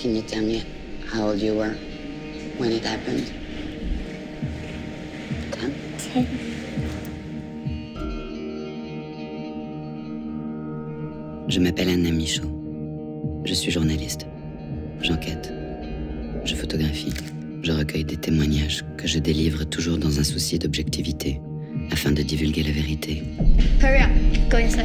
Can you tell me how old you were when it happened? 10? 10. Je m'appelle Anna Michaud. Je suis journaliste. J'enquête. Je photographie. Je recueille des témoignages que je délivre toujours dans un souci d'objectivité, afin de divulguer la vérité. Hurry up. Go inside.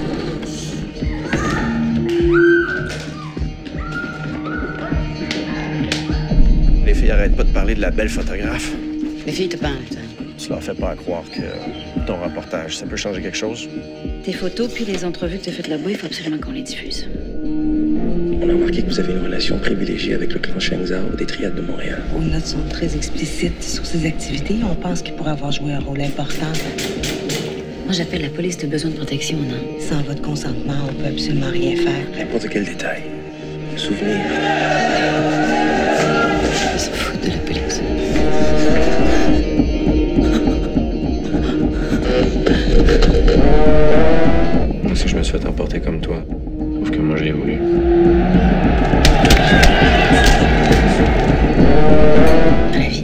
Les filles arrêtent pas de parler de la belle photographe. Les filles te parlent, toi. Tu leur fais pas croire que ton reportage, ça peut changer quelque chose? Tes photos puis les entrevues que tu as faites là-bas, il faut absolument qu'on les diffuse. On a remarqué que vous avez une relation privilégiée avec le clan Sheng Zhao des Triades de Montréal. Vos notes sont très explicites sur ses activités. On pense qu'il pourrait avoir joué un rôle important. Moi, j'appelle la police, t'as besoin de protection, non? Sans votre consentement, on peut absolument rien faire. N'importe quel détail. Souvenir. Ils se foutent de la police. Moi aussi, je me suis fait emporter comme toi. Sauf que moi, j'ai voulu. Dans la vie.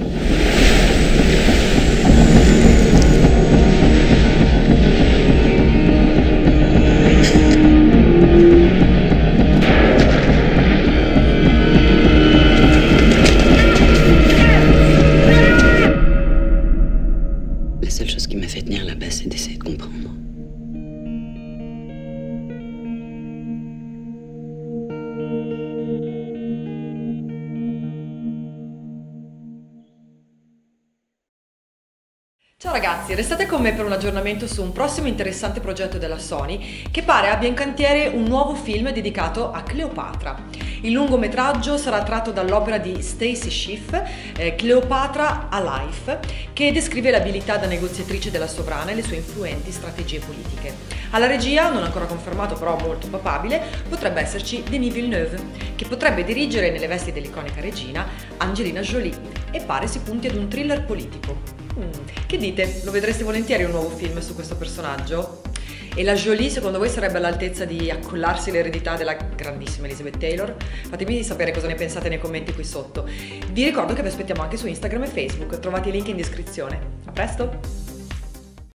La seule chose qui m'a fait tenir là-bas, c'est d'essayer de comprendre. Ciao ragazzi, restate con me per un aggiornamento su un prossimo interessante progetto della Sony che pare abbia in cantiere un nuovo film dedicato a Cleopatra. Il lungometraggio sarà tratto dall'opera di Stacy Schiff, Cleopatra a Life, che descrive l'abilità da negoziatrice della sovrana e le sue influenti strategie politiche. Alla regia, non ancora confermato però molto papabile, potrebbe esserci Denis Villeneuve, che potrebbe dirigere nelle vesti dell'iconica regina Angelina Jolie e pare si punti ad un thriller politico. Che dite? Lo vedreste volentieri un nuovo film su questo personaggio? E la Jolie secondo voi sarebbe all'altezza di accollarsi l'eredità della grandissima Elizabeth Taylor? Fatemi sapere cosa ne pensate nei commenti qui sotto. Vi ricordo che vi aspettiamo anche su Instagram e Facebook, trovate i link in descrizione. A presto!